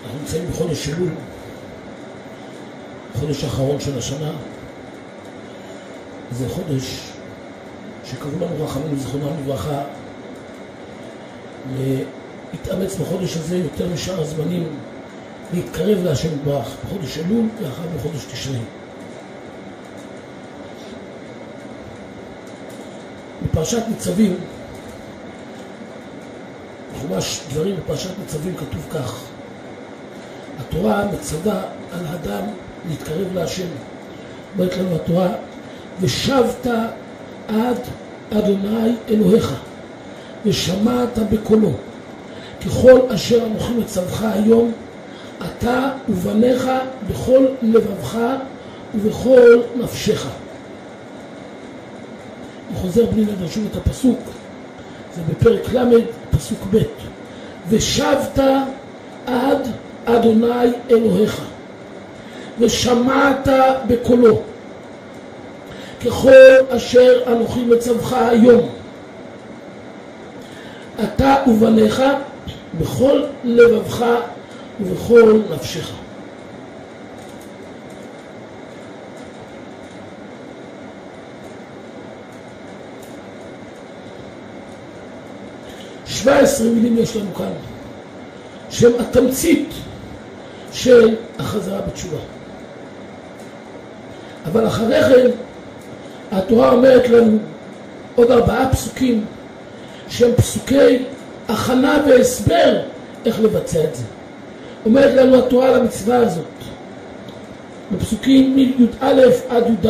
אנחנו נמצאים בחודש אלול, חודש האחרון של השנה. זה חודש שקראו לנו רחמים זכרונם לברכה להתאמץ בחודש הזה יותר משאר הזמנים, להתקרב להשם יתברך בחודש אלול ואחר בחודש תשרי. בפרשת ניצבים, בחומש דברים בפרשת ניצבים כתוב כך: התורה מצווה על האדם להתקרב להשם. אומרת לנו התורה: ושבת עד אדוני אלוהיך ושמעת בקולו, ככל אשר אנוכי מצווך היום אתה ובניך בכל לבבך ובכל נפשך. אני חוזר בלי לדרשו את הפסוק, זה בפרק ל' פסוק ב': ושבת עד אדוני אלוהיך ושמעת בקולו, ככל אשר אנוכי מצווך היום אתה ובניך בכל לבבך ובכל נפשך. שבע עשרה מילים יש לנו כאן, שהם התמצית של החזרה בתשובה. אבל אחרי כן התורה אומרת לנו עוד 4 פסוקים שהם פסוקי הכנה והסבר איך לבצע את זה. אומרת לנו התורה על המצווה הזאת בפסוקים מי"א עד י"ד: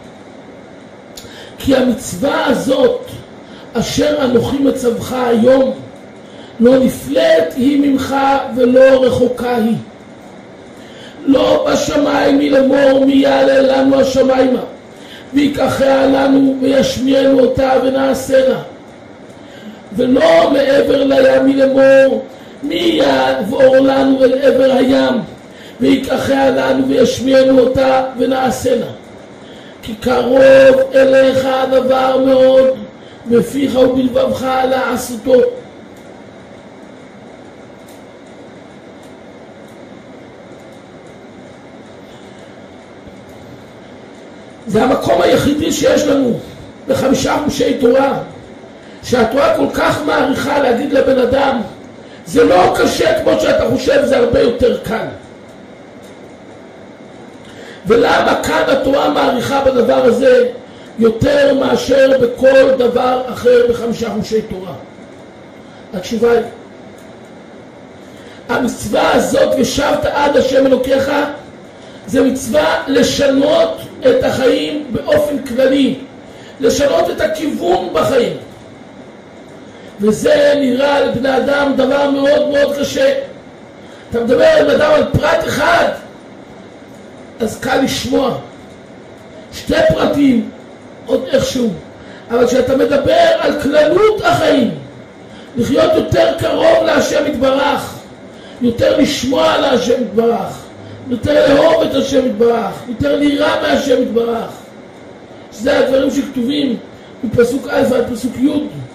כי המצווה הזאת אשר אנוכי מצווך היום לא נפלאת היא ממך ולא רחוקה היא. לא בשמיים מלמור מי יעלה לנו השמיימה ויקחיה לנו וישמיענו אותה ונעשנה, ולא מעבר לים מלמור מי יעבור לנו אל עבר הים ויקחיה לנו וישמיענו אותה ונעשנה, כי קרוב אליך הדבר מאוד בפיך ובלבבך לעשותו. זה המקום היחידי שיש לנו ב5 חומשי תורה שהתורה כל כך מעריכה להגיד לבן אדם: זה לא קשה כמו שאתה חושב, זה הרבה יותר קל. ולמה כאן התורה מעריכה בדבר הזה יותר מאשר בכל דבר אחר ב5 חומשי תורה? התשובה היא, המצווה הזאת ושבת עד השם אלוקיך זה מצווה לשנות את החיים באופן כללי, לשנות את הכיוון בחיים. וזה נראה לבני אדם דבר מאוד מאוד קשה. אתה מדבר עם אדם על פרט אחד, אז קל לשמוע. 2 פרטים עוד איכשהו. אבל כשאתה מדבר על כללות החיים, לחיות יותר קרוב להשם יתברך, יותר לשמוע על השם יתברך, יותר לאהוב את השם יתברך, יותר להירא מהשם יתברך, שזה הדברים שכתובים מפסוק א' עד פסוק י'.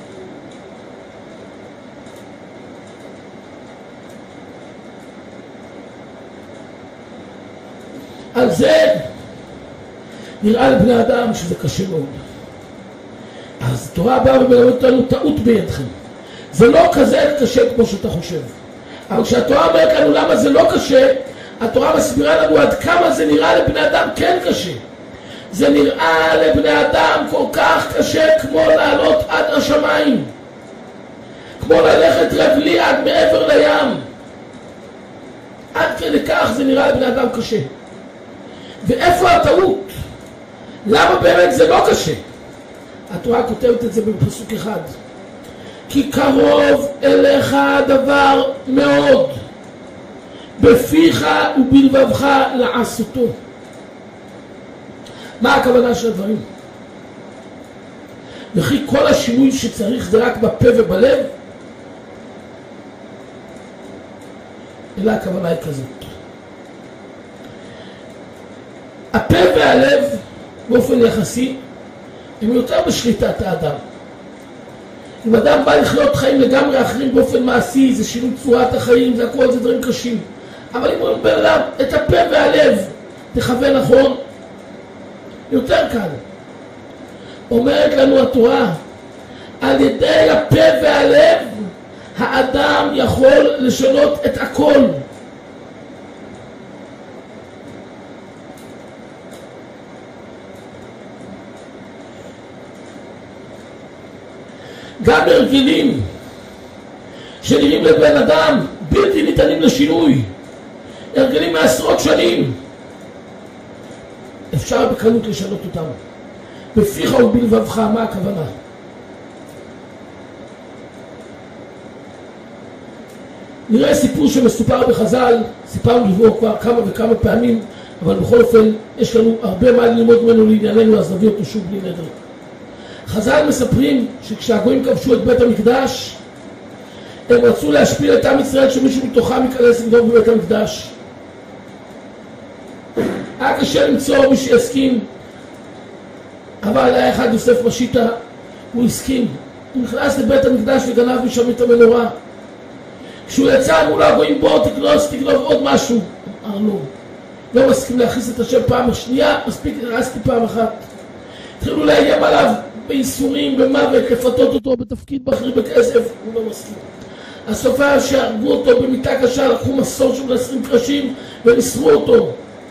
על זה נראה לבני אדם שזה קשה מאוד. אז התורה באה ומלמדת אותנו: טעות בידכם. זה לא כזה קשה כמו שאתה חושב. אבל כשהתורה אומרת לנו למה זה לא קשה, התורה מסבירה לנו עד כמה זה נראה לבני אדם כן קשה. זה נראה לבני אדם כל כך קשה כמו לעלות עד השמיים, כמו ללכת רגלי עד מעבר לים. עד כדי כך זה נראה לבני אדם קשה. ואיפה הטעות? למה באמת זה לא קשה? התורה כותבת את זה בפסוק אחד: כי קרוב אליך הדבר מאוד בפיך ובלבבך לעשותו. מה הכוונה של הדברים? וכי כל השינוי שצריך זה רק בפה ובלב? אלא הכוונה היא כזאת: הפה והלב באופן יחסי הם יותר בשליטת האדם. אם אדם בא לחיות חיים לגמרי אחרים באופן מעשי, זה שינוי צורת החיים, זה הכל, זה דברים קשים. אבל אם אומרים בן אדם, את הפה והלב תכוון נכון, יותר קל. אומרת לנו התורה, על ידי הפה והלב האדם יכול לשנות את הכל. גם הרגלים שנראים לבן אדם בלתי ניתנים לשינוי, הרגלים מעשרות שנים, אפשר בקלות לשנות אותם. בפיך ובלבבך, מה הכוונה? נראה סיפור שמסופר בחז"ל, סיפרנו לבוא כבר כמה וכמה פעמים, אבל בכל אופן יש לנו הרבה מה ללמוד ממנו לענייננו, אז נביא אותו שוב בלי נדר. חז"ל מספרים שכשהגויים כבשו את בית המקדש, הם רצו להשפיל את עם ישראל שמישהו מתוכם ייכנס לגנוב בבית המקדש. היה קשה למצוא מי שיסכים, אבל היה אחד יוסף משיטה, הוא הסכים. הוא נכנס לבית המקדש וגנב משם את המנורה. כשהוא יצא אמרו לו הגויים, בוא תגנוב עוד משהו. אמר לו, לא מסכים להכניס את השם פעם השנייה, מספיק הרסתי פעם אחת. התחילו לאיים עליו באיסורים, במוות, לפתות אותו בתפקיד בכיר בכסף, הוא לא מסכים. הסופה שהרגו אותו במיטה קשה, לקחו מסור של 20 קרשים וניסרו אותו.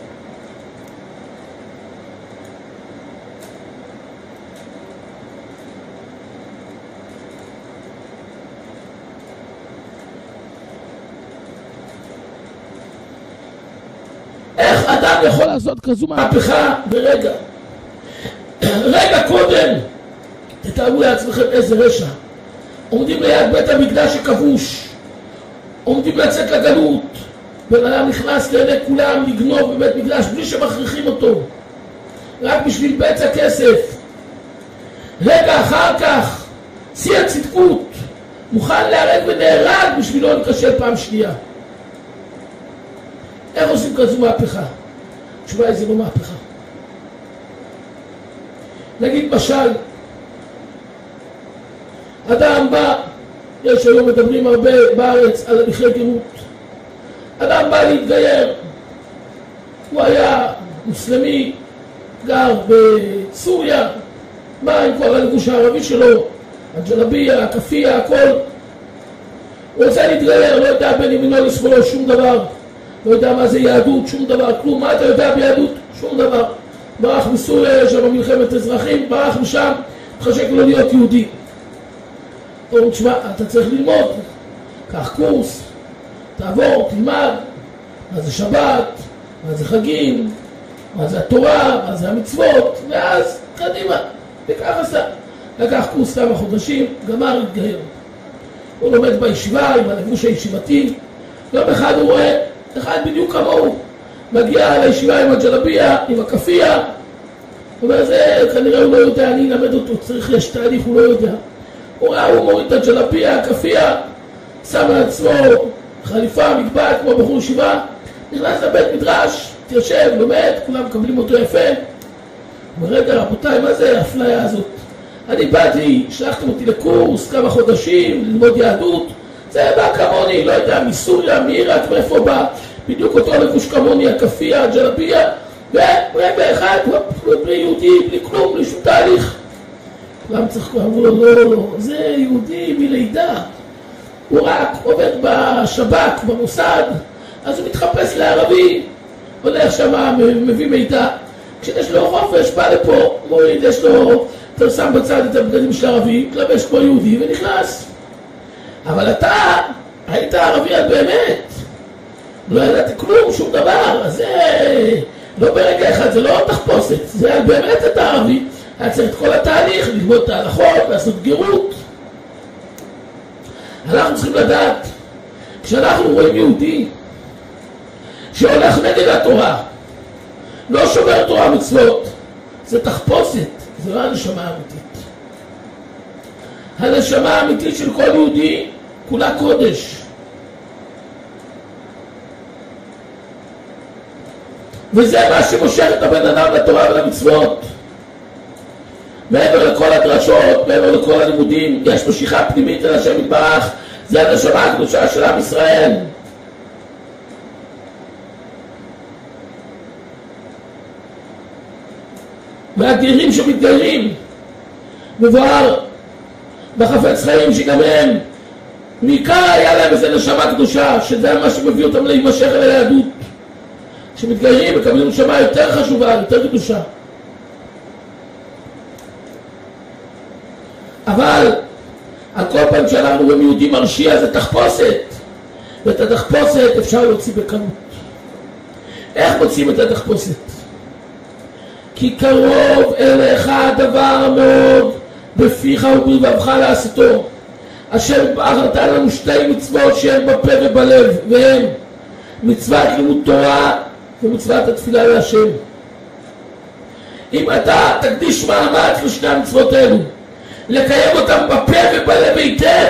איך אדם יכול לעשות כזו מהפכה ברגע? רגע קודם, תתארו לעצמכם איזה רשע. עומדים ליד בית המקדש הכבוש, עומדים לצאת לגלות, בן אדם נכנס לעיני כולם לגנוב בבית מקדש בלי שמכריחים אותו, רק בשביל בצע כסף. רגע אחר כך, שיא הצדקות, מוכן להרג ונהרג בשביל לא לקשל פעם שנייה. איך עושים כזו מהפכה? תשובה היא, זה לא מהפכה. נגיד משל, אדם בא, יש היום מדברים הרבה בארץ על הליכי גירות. אדם בא להתגייר, הוא היה מוסלמי, גר בסוריה, בא עם כל הלבוש הערבי שלו, הג'לביה, הכפייה, הכל. הוא רוצה להתגייר, לא יודע בין ימינו לשמאלו שום דבר, לא יודע מה זה יהדות, שום דבר, כלום. מה אתה יודע ביהדות? שום דבר. ברח מסוריה, יש שם מלחמת אזרחים, ברח משם, חשק לו להיות יהודי. אומרים, תשמע, אתה צריך ללמוד, קח קורס, תעבור, תלמד, מה זה שבת, מה זה חגים, מה זה התורה, מה זה המצוות, ואז קדימה, וכך עשה. לקח קורס כמה חודשים, גמר להתגייר. הוא לומד בישיבה עם הלבוש הישיבתי, יום אחד הוא רואה, אחד בדיוק כמוהו, מגיע לישיבה עם הג'לביה, עם הכפייה, הוא אומר, זה כנראה הוא לא יודע, אני אלמד אותו, צריך יש תהליך, הוא לא יודע. הוא ראה, הוא מוריד את הג'לביה, הכפייה, שם על עצמו חליפה, מגבעת, כמו בחור ישיבה, נכנס לבית מדרש, תיישב, לומד, כולם מקבלים אותו יפה. הוא אומר, רגע, רבותיי, מה זה האפליה הזאת? אני באתי, שלחתם אותי לקורס, כמה חודשים, ללמוד יהדות, זה בא כמוני, לא יודע, מסוריה, מעיראק, מאיפה בא, בדיוק אותו לבוש כמוני, הכפייה, הג'לביה, ורגע אחד, בלי יהודי, בלי כלום, בלי שום תהליך. כולם צחקו, אמרו לו, לא, זה יהודי מלידה. הוא רק עובד בשב"כ, במוסד, אז הוא מתחפש לערבי, הולך שם, מביא מידע. כשיש לו חופש, בא לפה, מוריד, יש לו, אתה שם בצד את הבגדים של הערבי, מתלבש כמו יהודי ונכנס. אבל אתה היית ערבי על באמת. לא ידעתי כלום, שום דבר, אז זה לא ברגע אחד, זה לא תחפושת, זה על באמת אתה ערבי. היה צריך את כל התהליך, ללמוד את ההלכות, לעשות גירות. אנחנו צריכים לדעת, כשאנחנו רואים יהודי שהולך נגד התורה, לא שומר תורה מצוות, זה תחפושת, זה לא הנשמה האמיתית. הנשמה האמיתית של כל יהודי כולה קודש. וזה מה שמושך את הבן אדם לתורה ולמצוות. מעבר לכל הדרשות, מעבר לכל הלימודים, יש משיכה פנימית אל השם יתברך, זה הנשמה הקדושה של עם ישראל. מהגרים שמתגיירים. מבואר בחפץ חיים שגם הם מעיקר היה להם איזה נשמה קדושה, שזה מה שמביא אותם להימשך אל היהדות. כשמתגיירים מקבלים נשמה יותר חשובה, יותר קדושה. אבל על כל פעם שאנחנו רואים יהודי מרשיע זה תחפושת, ואת התחפושת אפשר להוציא בקלות. איך מוצאים את התחפושת? כי קרוב אליך הדבר מאוד בפיך ובלבבך לעשותו. אשר נתן לנו שתי מצוות שהן בפה ובלב, והן מצוות לימוד תורה ומצוות התפילה להשם. אם אתה תקדיש מאמץ לשני המצוות אלו, לקיים אותם בפה ובלב היטב,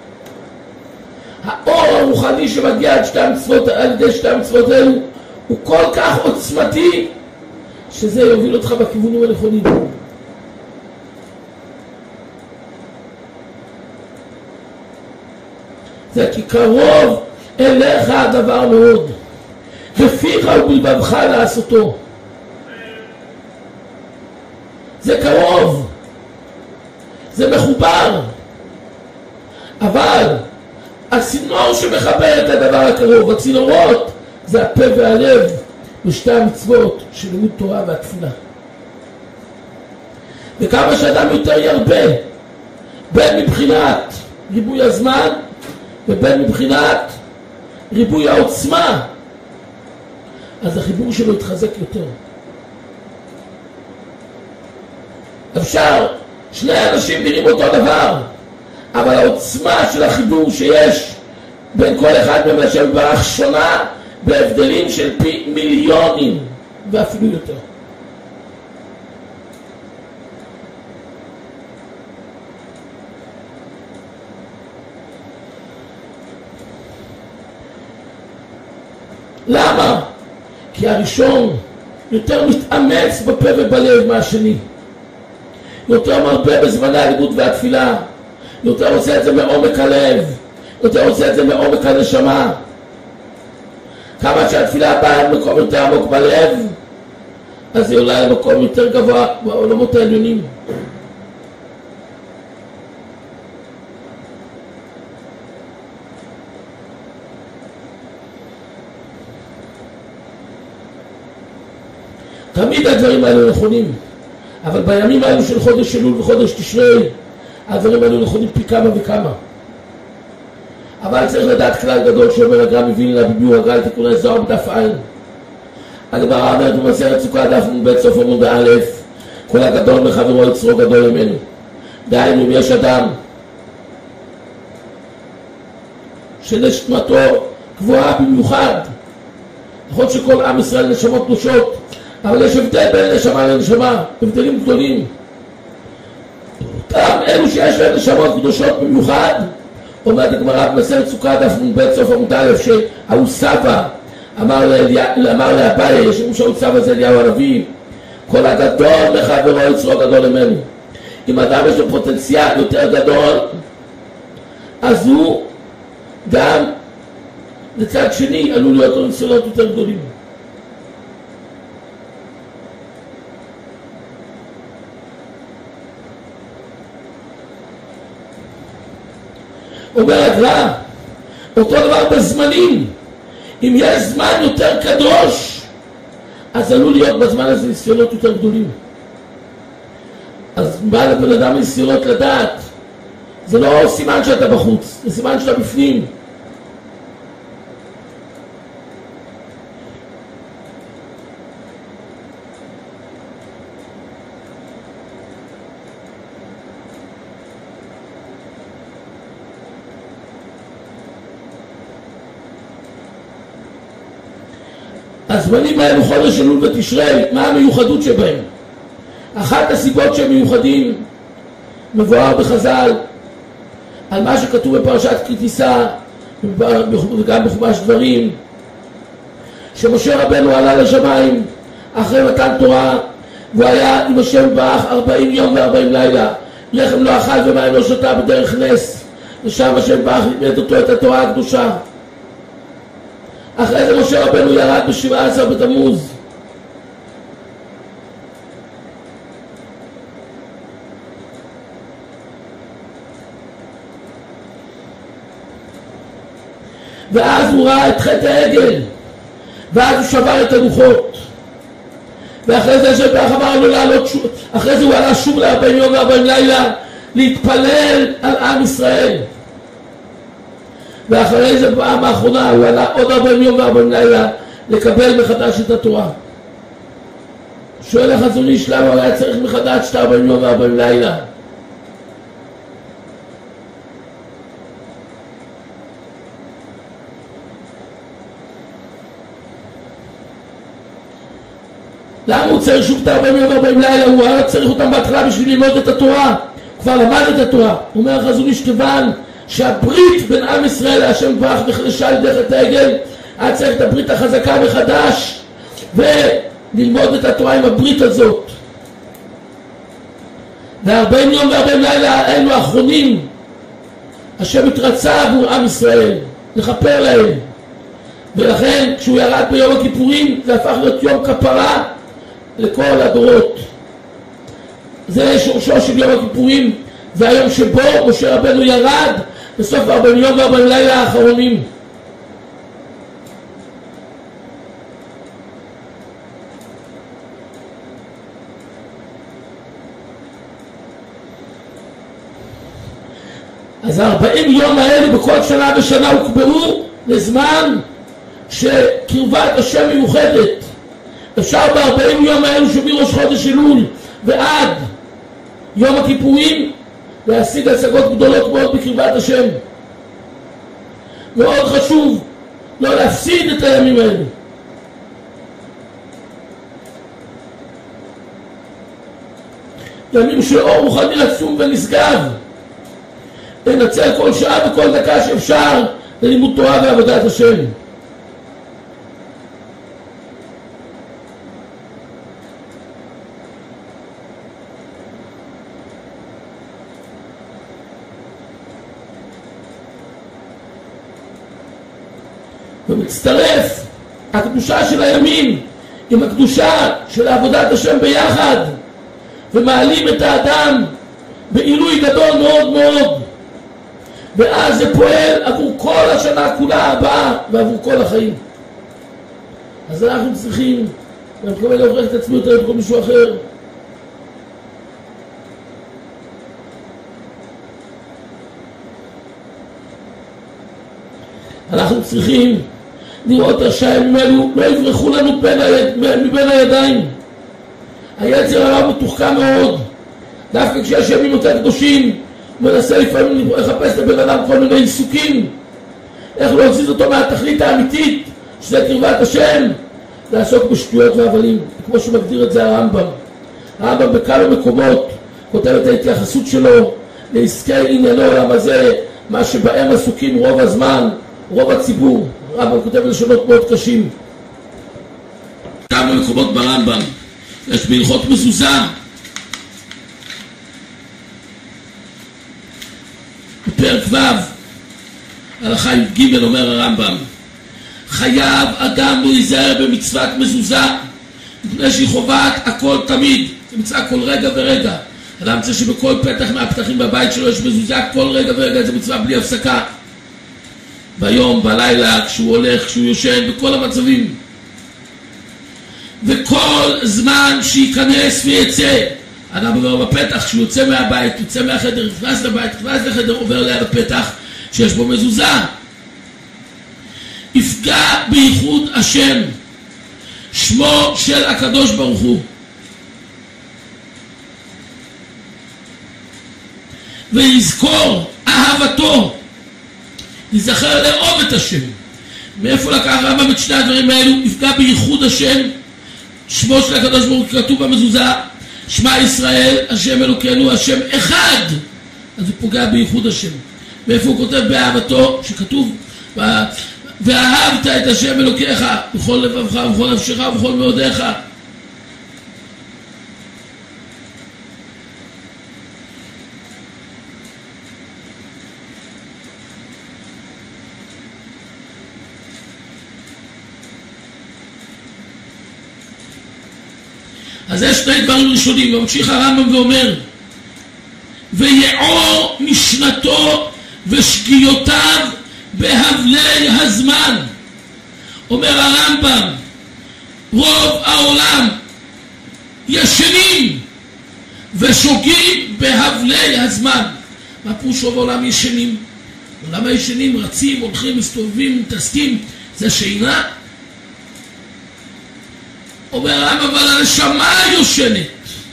האור הרוחני שמגיע על ידי שתי המצוות אלו הוא כל כך עוצמתי שזה יוביל אותך בכיוונים הנכונים. זה כי קרוב אליך הדבר מאוד, ופיך ובלבבך לעשותו. זה קרוב, זה מחובר, אבל הצינור שמחבר את הדבר הקרוב, הצינורות, זה הפה והלב בשתי המצוות של לימוד תורה והתפילה. וכמה שאדם יותר ירבה, בין מבחינת ריבוי הזמן ובין מבחינת ריבוי העוצמה, אז החיבור שלו יתחזק יותר. אפשר שני אנשים נראים אותו דבר, אבל העוצמה של החיבור שיש בין כל אחד מהם לשם יתברך שונה בהבדלים של פי מיליונים ואפילו יותר. למה? כי הראשון יותר מתאמץ בפה ובלב מהשני, יותר מרבה בזמני הלימוד והתפילה, יותר עושה את זה מעומק הלב, יותר עושה את זה מעומק הנשמה. כמה שהתפילה באה למקום יותר עמוק בלב, אז היא עולה למקום יותר גבוה בעולמות העליונים. תמיד הדברים האלו נכונים, אבל בימים האלו של חודש אלול וחודש תשרי, הדברים האלו נכונים פי כמה וכמה. אבל צריך לדעת כלל גדול שאומר הגר"א מווילנה בביאור הגר"א תיקוני זוהר בדף ע'. הגמרא אומרת במסכת סוכה דף נ"ב סוף עמוד א', כל הגדול מחברו יצרו גדול ממנו. דהיינו, אם יש אדם שנשמתו גבוהה במיוחד, נכון שכל עם ישראל נשמות קדושות, אבל יש הבדל בין נשמה לנשמה, הבדלים גדולים. אותם אלו שיש להם נשמות קדושות במיוחד, אומרת הגמרא במסכת סוכה דף נ"ב סוף עמוד א', שההוא סבא אמר לאביי, יש לנו שההוא סבא זה אליהו הנביא, כל הגדול מחברו יצרו גדול ממנו. אם אדם יש לו פוטנציאל יותר גדול, אז הוא גם לצד שני עלול להיות לו ניסיונות יותר גדולים. אומר הגר"א, אותו דבר בזמנים. אם יש זמן יותר קדוש, אז עלול להיות בזמן הזה ניסיונות יותר גדולים. אז בא לבן אדם ניסיונות לדעת, זה לא סימן שאתה בחוץ, זה סימן שאתה בפנים. הזמנים האלו חודש אלול ותשרי, מה המיוחדות שבהם? אחת הסיבות שהם מיוחדים מבואר בחז"ל על מה שכתוב בפרשת כי תישא וגם בחומש דברים, שמשה רבנו עלה לשמיים אחרי מתן תורה והוא היה עם השם יתברך 40 יום ו40 לילה, לחם לא אכל ומים לא שתה בדרך נס, ושם השם יתברך לימד אותו את התורה הקדושה. אחרי זה משה רבנו ירד ב17 בתמוז ואז הוא ראה את חטא העגל, ואז הוא שבר את הלוחות, ואחרי זה שבח אמר לו לעלות שוב, אחרי זה הוא עלה שוב ל40 יום ו40 לילה להתפלל על עם ישראל, ואחרי זה פעם האחרונה הוא עלה עוד 40 יום ו40 לילה לקבל מחדש את התורה. שואל החזון איש למה הוא היה צריך מחדש את 40 יום ו40 לילה? למה הוא צריך שוב את 40 יום ו40 לילה? הוא היה צריך אותם בהתחלה בשביל ללמוד את התורה, הוא כבר למד את התורה. הוא אומר החזון איש כיוון שהברית בין עם ישראל להשם יתברך נחלשה על ידי חטא העגל, היה צריך את הברית החזקה מחדש וללמוד את התורה עם הברית הזאת. ו40 יום ו40 לילה אלו האחרונים השם התרצה עבור עם ישראל לכפר להם, ולכן כשהוא ירד ביום הכיפורים זה הפך להיות יום כפרה לכל הדורות. זה שורשו של יום הכיפורים, זה היום שבו משה רבנו ירד בסוף 40 יום ו40 לילה האחרונים. אז 40 יום האלה בכל שנה ושנה הוקבעו לזמן שקרבת השם מיוחדת. אפשר ב40 יום האלו שמראש חודש אלול ועד יום הכיפורים להשיג השגות גדולות מאוד בקרבת השם. מאוד חשוב לא להפסיד את הימים האלו. ימים של אור רוחני עצום ונשגב. לנצל כל שעה וכל דקה שאפשר ללימוד תורה ועבודת השם. ומצטרף הקדושה של הימים עם הקדושה של עבודת השם ביחד, ומעלים את האדם בעילוי גדול מאוד מאוד, ואז זה פועל עבור כל השנה כולה הבאה ועבור כל החיים. אז אנחנו צריכים, ואני מקווה להוכיח את עצמי יותר את כל מישהו אחר, אנחנו צריכים לראות שהימים האלו לא יברחו לנו מבין הידיים. היצר הרע מתוחכם מאוד, דווקא כשיש ימים יותר קדושים הוא מנסה לפעמים לחפש לבן אדם כל מיני עיסוקים איך להוציא אותו מהתכלית האמיתית שזה קרבת השם, לעסוק בשטויות והבלים, כמו שמגדיר את זה הרמב"ם. הרמב"ם בכמה מקומות כותב את ההתייחסות שלו לעסקי עניינו העולם הזה, מה שבהם עסוקים רוב הזמן רוב הציבור. הרמב"ם כותב לשונות מאוד קשים. כמה מקומות ברמב"ם יש בהלכות מזוזה, בפרק ו' הלכה י"ג אומר הרמב"ם, חייב אדם להיזהר במצוות מזוזה מפני שהיא חובת הכל תמיד, זה מצווה כל רגע ורגע. אדם צריך שבכל פתח מהפתחים בבית שלו יש מזוזה כל רגע ורגע, זה מצווה בלי הפסקה, ביום, בלילה, כשהוא הולך, כשהוא יושן, בכל המצבים, וכל זמן שייכנס ויצא. אדם עובר בפתח, כשהוא יוצא מהבית, יוצא מהחדר, נכנס לבית, נכנס לחדר, עובר ליד הפתח שיש בו מזוזה, יפגע בייחוד השם, שמו של הקדוש ברוך הוא, ויזכור אהבתו, ייזכר לאהוב את השם. מאיפה לקח הרמב"ם את שני הדברים האלו? יפגע בייחוד השם, שמו של הקדוש ברוך הוא, כתוב במזוזה שמע ישראל השם אלוקינו השם אחד, אז הוא פוגע בייחוד השם. מאיפה הוא כותב באהבתו? שכתוב ואהבת את השם אלוקיך בכל לבבך ובכל נפשך ובכל מאודיך. אז יש שני דברים ראשונים, וממשיך הרמב"ם ואומר, ויעור משנתו ושגיאותיו בהבלי הזמן. אומר הרמב"ם, רוב העולם ישנים ושוגים בהבלי הזמן. מה פירוש רוב העולם ישנים? עולם הישנים רצים, הולכים, מסתובבים, מתעסקים, זה שינה. אומר הרמב"ם, אבל הנשמה יושנת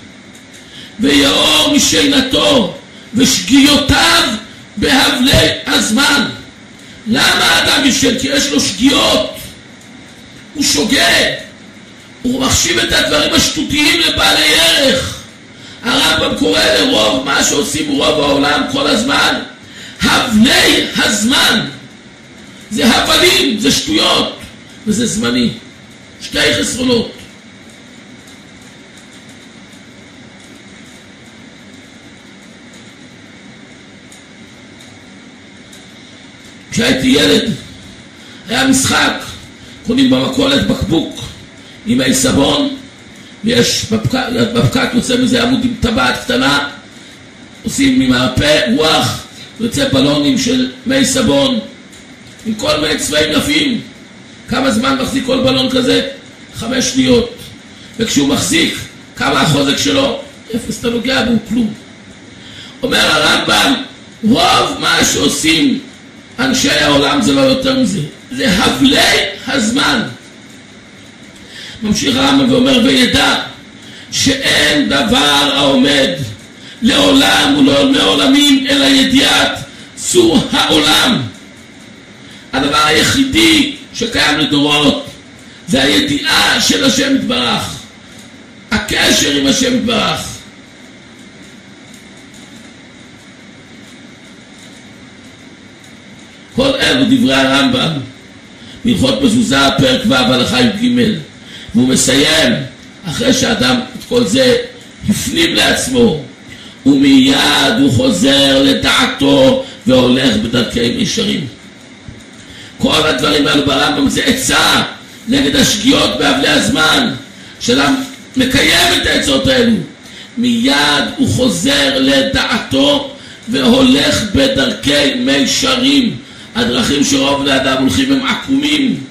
ויאור משינתו ושגיותיו בהבלי הזמן. למה האדם ישן? כי יש לו שגיאות, הוא שוגה, הוא מחשיב את הדברים השטותיים לבעלי ערך. הרמב"ם קורא לרוב מה שעושים רוב העולם כל הזמן הבלי הזמן. זה הבלים, זה שטויות וזה זמני, שתי חסרונות. כשהייתי ילד היה משחק, קונים במכולת בקבוק עם מי סבון, ויש בפקק יוצא מזה עמוד עם טבעת קטנה, עושים ממרפא רוח ויוצא בלונים של מי סבון עם כל מיני צבעים יפים. כמה זמן מחזיק כל בלון כזה? 5 שניות. וכשהוא מחזיק, כמה החוזק שלו? 0, אתה נוגע בו כלום. אומר הרמב"ם, רוב מה שעושים אנשי העולם זה לא יותר מזה, זה הבלי הזמן. ממשיך הרמב"ם ואומר, וידע שאין דבר העומד לעולם ולעולמים אלא ידיעת צור העולם. הדבר היחידי שקיים לדורות זה הידיעה של השם יתברך, הקשר עם השם יתברך. כל אלו דברי הרמב"ם בהלכות מזוזה פרק ו' הלכה י"ג, והוא מסיים אחרי שאדם את כל זה הפנים לעצמו, ומיד הוא חוזר לדעתו והולך בדרכי ישרים. כל הדברים האלו ברמב"ם זה עצה נגד השגיאות בהבלי הזמן. שאדם מקיים את העצות האלו, מיד הוא חוזר לדעתו והולך בדרכי ישרים. הדרכים שרוב לאדם הולכים הם עקומים.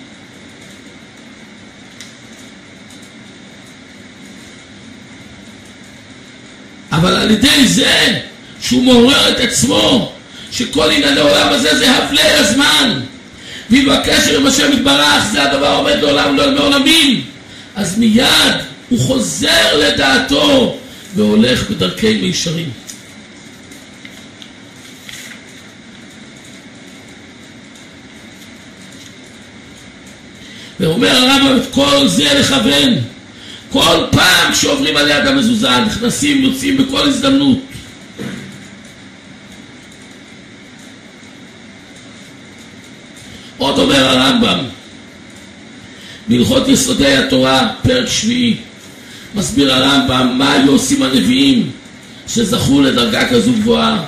אבל על ידי זה שהוא מעורר את עצמו שכל עניין לעולם הזה זה הבלי הזמן, ואם הקשר עם השם יתברך זה הדבר עומד לעולם ולעולמים, אז מיד הוא חוזר לדעתו והולך בדרכי ישרים. ואומר הרמב"ם את כל זה לכוון. כל פעם שעוברים על יד המזוזה, נכנסים, יוצאים בכל הזדמנות. עוד אומר הרמב"ם, בהלכות יסודי התורה, פרק 7, מסביר הרמב"ם מה היו עושים הנביאים שזכו לדרגה כזו גבוהה.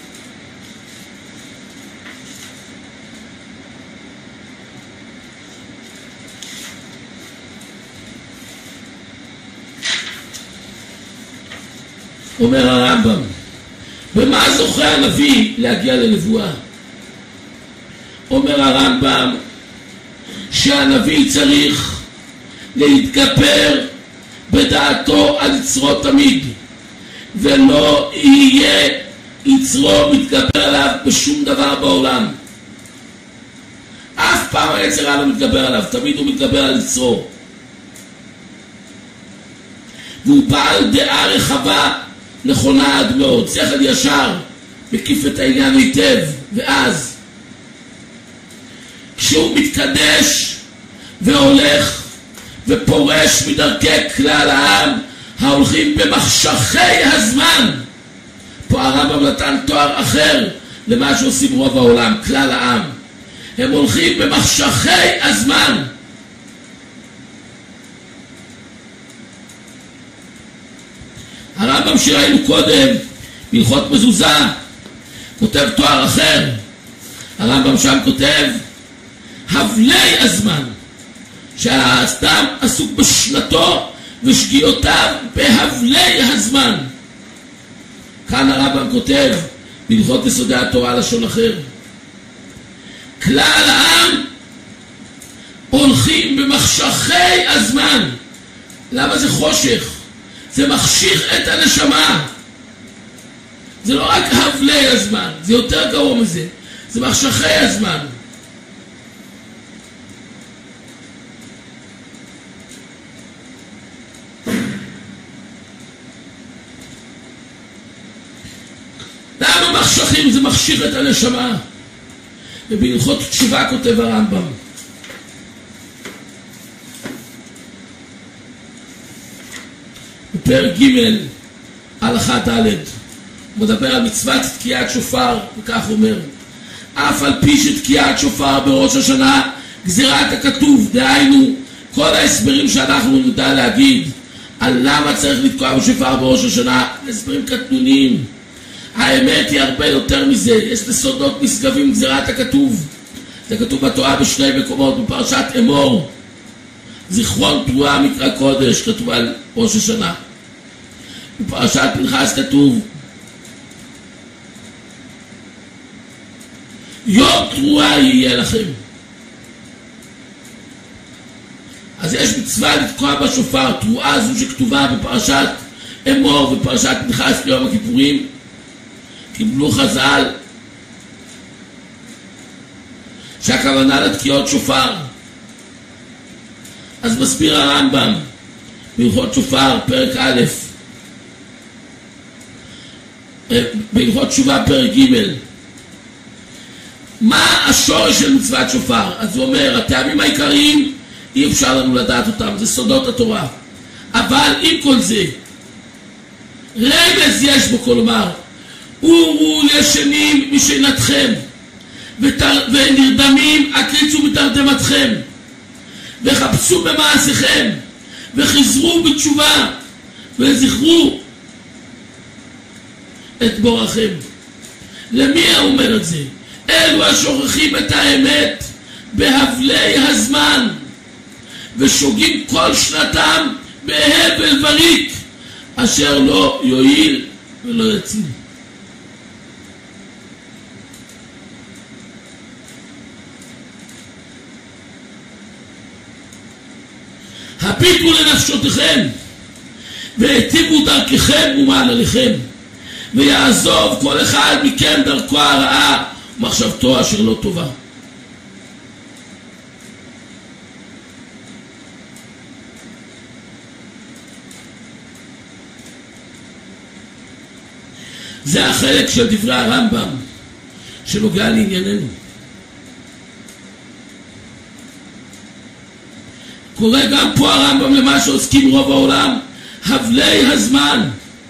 אומר הרמב"ם, במה זוכה הנביא להגיע לנבואה? אומר הרמב"ם שהנביא צריך להתגבר בדעתו על יצרו תמיד, ולא יהיה יצרו מתגבר עליו בשום דבר בעולם. אף פעם היצר הרע לא מתגבר עליו, תמיד הוא מתגבר על יצרו. והוא בעל דעה רחבה, נכונה עד מאוד, שכל ישר, מקיף את העניין היטב. ואז כשהוא מתקדש והולך ופורש מדרכי כלל העם ההולכים במחשכי הזמן, פה הרמב"ם נתן תואר אחר למה שעושים רוב העולם, כלל העם. הם הולכים במחשכי הזמן. הרמב"ם שראינו קודם בהלכות מזוזה כותב תואר אחר. הרמב"ם שם כותב הבלי הזמן, שהאדם עסוק בשנתו ושגיאותיו בהבלי הזמן. כאן הרמב"ם כותב בהלכות יסודי התורה לשון אחר, כלל העם הולכים במחשכי הזמן. למה זה חושך? זה מחשיך את הנשמה. זה לא רק הבלי הזמן, זה יותר גרוע מזה, זה מחשכי הזמן. למה מחשכים? זה מחשיך את הנשמה. ובהלכות תשובה כותב הרמב"ם, בפרק ג' הלכה ד', הוא מדבר על מצוות תקיעת שופר, וכך הוא אומר: אף על פי שתקיעת שופר בראש השנה גזירת הכתוב, דהיינו כל ההסברים שאנחנו נדע להגיד על למה צריך לתקוע בשופר בראש השנה, הסברים קטנוניים. האמת היא הרבה יותר מזה. יש לסודות נשגבים גזירת הכתוב. זה כתוב בתורה בשני מקומות, בפרשת אמור, זיכרון תרועה מקרא קודש, כתוב על ראש השנה. בפרשת פנחס כתוב יום תרועה יהיה לכם. אז יש מצווה לתקוע בשופר. תרועה זו שכתובה בפרשת אמור ופרשת פנחס ליום הכיפורים, קיבלו חז"ל שהכוונה לתקיעות שופר. אז מסביר הרמב"ם בהלכות שופר פרק א', בהלכות תשובה פרק ג', מה השורש של מצוות שופר. אז הוא אומר, הטעמים העיקריים אי אפשר לנו לדעת אותם, זה סודות התורה, אבל עם כל זה רמז יש בו. כלומר, אורו ישנים משנתכם ונרדמים הקריצו מתרדמתכם, וחפשו במעשיכם וחזרו בתשובה וזכרו את בורכם. למי הוא אומר את זה? אלו השוכחים את האמת בהבלי הזמן ושוגים כל שנתם בהבל וריק אשר לא יועיל ולא יציל. הפיקו לנפשותיכם והטיבו דרככם ומעלליכם, ויעזוב כל אחד מכם דרכו הרעה ומחשבתו אשר לא טובה. זה החלק של דברי הרמב"ם שנוגע לענייננו. קורא גם פה הרמב"ם למה שעוסקים רוב העולם, הבלי הזמן.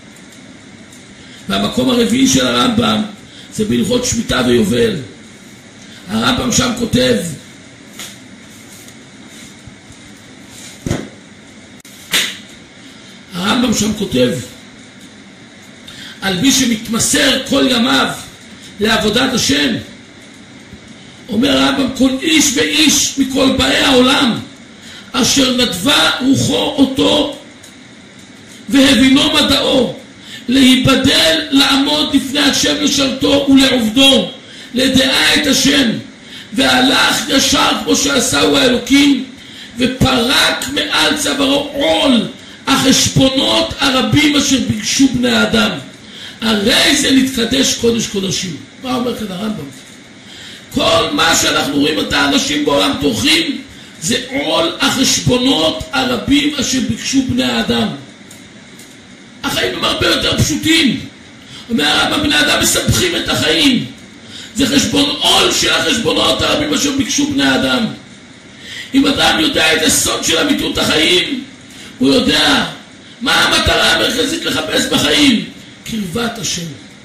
והמקום הרביעי של הרמב"ם זה בהלכות שמיטה ויובל. הרמב"ם שם כותב, על מי שמתמסר כל ימיו לעבודת השם. אומר הרמב"ם, כל איש ואיש מכל באי העולם אשר נדבה רוחו אותו והבינו מדעו להיבדל לעמוד לפני השם לשרתו ולעובדו, לדעה את השם, והלך ישר כמו שעשהו האלוקים, ופרק מעל צווארו עול החשבונות הרבים אשר ביקשו בני האדם, הרי זה להתקדש קודש קודשים. מה אומר כאן הרמב"ם? כל מה שאנחנו רואים את האנשים בעולם תוכחים זה עול החשבונות הרבים אשר ביקשו בני האדם. החיים הם הרבה יותר פשוטים. אומר הרמב"ם, בני האדם מסבכים את החיים. זה חשבון עול של החשבונות הרבים אשר ביקשו בני האדם. אם אדם יודע את הסוד של אמיתות החיים, הוא יודע מה המטרה המרכזית לחפש בחיים: קרבת השם.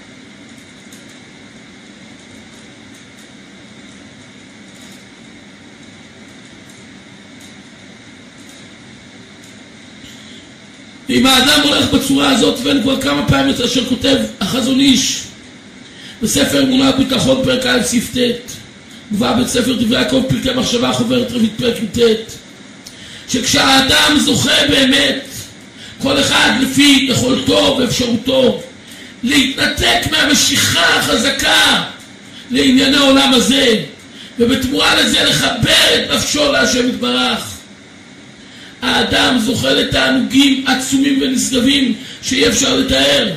אם האדם הולך בצורה הזאת, ואין כבר כמה פעמים את אשר כותב החזון איש בספר אמונה וביטחון פרק א' סעיף ט', מובא בספר דברי יעקב פרקי מחשבה חוברת רביעית פרק ט', שכשהאדם זוכה באמת, כל אחד לפי יכולתו ואפשרותו, להתנתק מהמשיכה החזקה לענייני העולם הזה ובתמורה לזה לחבר את נפשו להשם יתברך. האדם זוכה לתענוגים עצומים ונשגבים שאי אפשר לתאר.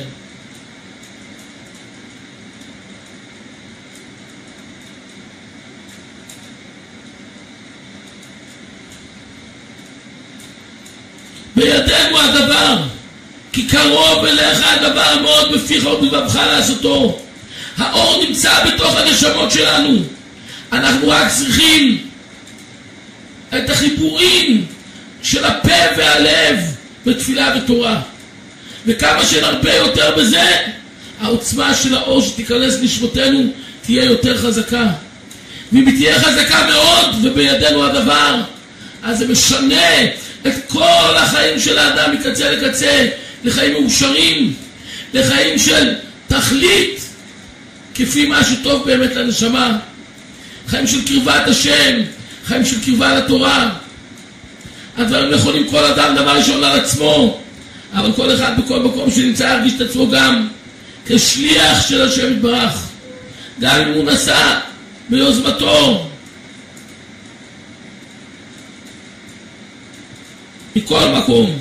בידינו הדבר, כי קרוב אליך הדבר מאוד בפיך ובלבבך לעשותו. האור נמצא בתוך הנשמות שלנו, אנחנו רק צריכים את החיבורים של הפה והלב בתפילה ותורה, וכמה שנרבה יותר בזה, העוצמה של האור שתיכנס לשמותינו תהיה יותר חזקה. ואם היא תהיה חזקה מאוד ובידינו הדבר, אז זה משנה את כל החיים של האדם מקצה לקצה, לחיים מאושרים, לחיים של תכלית, כפי מה שטוב באמת לנשמה, חיים של קרבת השם, חיים של קרבה לתורה. הדברים נכונים כל אדם דבר ראשון על עצמו, אבל כל אחד בכל מקום שנמצא ירגיש את עצמו גם כשליח של השם יתברך, גם אם הוא נסע ביוזמתו. מכל מקום.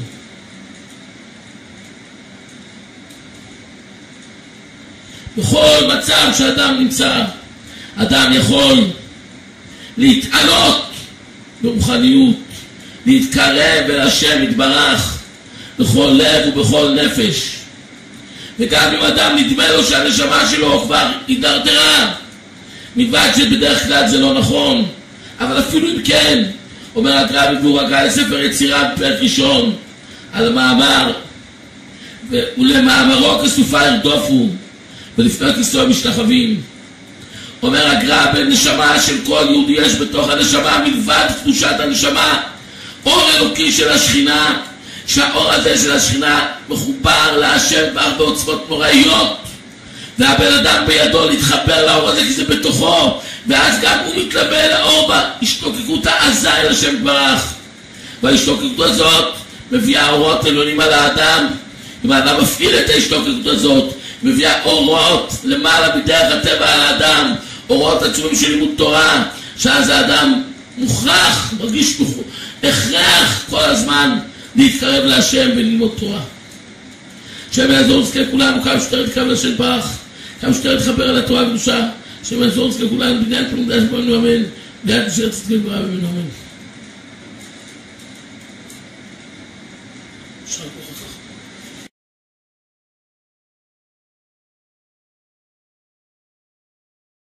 בכל מצב שאדם נמצא, אדם יכול להתעלות ברוחניות, להתקרב אל השם יתברך בכל לב ובכל נפש. וגם אם אדם נדמה לו שהנשמה שלו כבר הידרדרה, מלבד שבדרך כלל זה לא נכון, אבל אפילו אם כן, אומר הגר"א בביאור הגעה לספר יצירה בפרק ראשון על המאמר, ולמאמרו כסופה ירדופו ולפני כיסוי משתחווים. אומר הגר"א, בנשמה של כל יהודי יש בתוך הנשמה מלבד קדושת הנשמה אור אלוקי של השכינה, שהאור הזה של השכינה מחובר להשם בהרבה עוצמות נוראיות, והבן אדם בידו להתחבר לאור הזה כי זה בתוכו, ואז גם הוא מתלווה אל האור בהשתוקקות העזה אל השם יתברך. וההשתוקקות הזאת מביאה אורות עליונים על האדם. אם האדם מפעיל את ההשתוקקות הזאת, מביאה אורות למעלה מדרך הטבע על האדם, אורות עצומים של לימוד תורה, שאז האדם מוכרח, מרגיש הכרח כל הזמן להתקרב להשם וללמוד תורה. השם יעזור נזכה כולנו כמה שיותר להתקרב להשם יתברך, כמה שיותר להתחבר אל התורה הקדושה. השם יעזור נזכה כולנו בניין פלוג דש בנו אמן, ביד נשאר צדקה גבוהה אמן אמן. שר כוחך.